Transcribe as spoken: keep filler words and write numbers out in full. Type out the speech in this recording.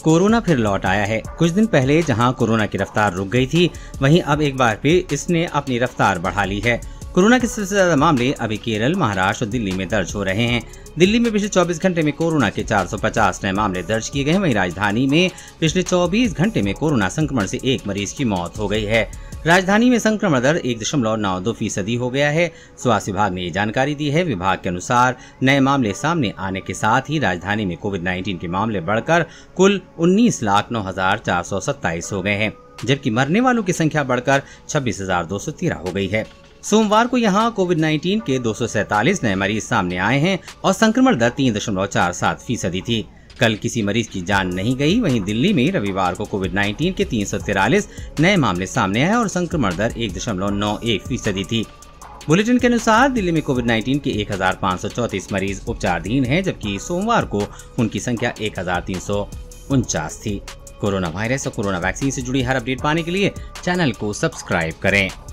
Corona फिर लौट आया है। कुछ दिन पहले जहां कोरोना की रफ्तार रुक गई थी, वहीं अब एक बार फिर इसने अपनी रफ्तार बढ़ा ली है। कोरोना के सबसे ज्यादा मामले अभी केरल, महाराष्ट्र और दिल्ली में दर्ज हो रहे हैं। दिल्ली में पिछले चौबीस घंटे में कोरोना के चार सौ पचास नए मामले दर्ज किए गए हैं। वहीं राजधानी में पिछले चौबीस घंटे में कोरोना संक्रमण से एक मरीज की मौत हो गई है। राजधानी में संक्रमण दर एक दशमलव नौ दो फीसदी हो गया है। स्वास्थ्य विभाग ने ये जानकारी दी है। विभाग के अनुसार नए मामले सामने आने के साथ ही राजधानी में कोविड नाइन्टीन के मामले बढ़कर कुल उन्नीस लाख नौ हजार चार सौ सत्ताईस हो गए हैं, जबकि मरने वालों की संख्या बढ़कर छब्बीस हजार दो सौ तेरह हो गई है। सोमवार को यहां कोविड नाइन्टीन के दो सौ सैतालीस नए मरीज सामने आए हैं और संक्रमण दर तीन दशमलव चार सात फीसदी थी। कल किसी मरीज की जान नहीं गई। वहीं दिल्ली में रविवार को कोविड नाइन्टीन के तीन सौ तिरालीस नए मामले सामने आए और संक्रमण दर एक दशमलव नौ एक फीसदी थी। बुलेटिन के अनुसार दिल्ली में कोविड नाइन्टीन के एक हजार पाँच सौ चौतीस मरीज उपचाराधीन हैं, जबकि सोमवार को उनकी संख्या एक हजार तीन सौ उनचास थी। कोरोना वायरस और कोरोना वैक्सीन से जुड़ी हर अपडेट पाने के लिए चैनल को सब्सक्राइब करें।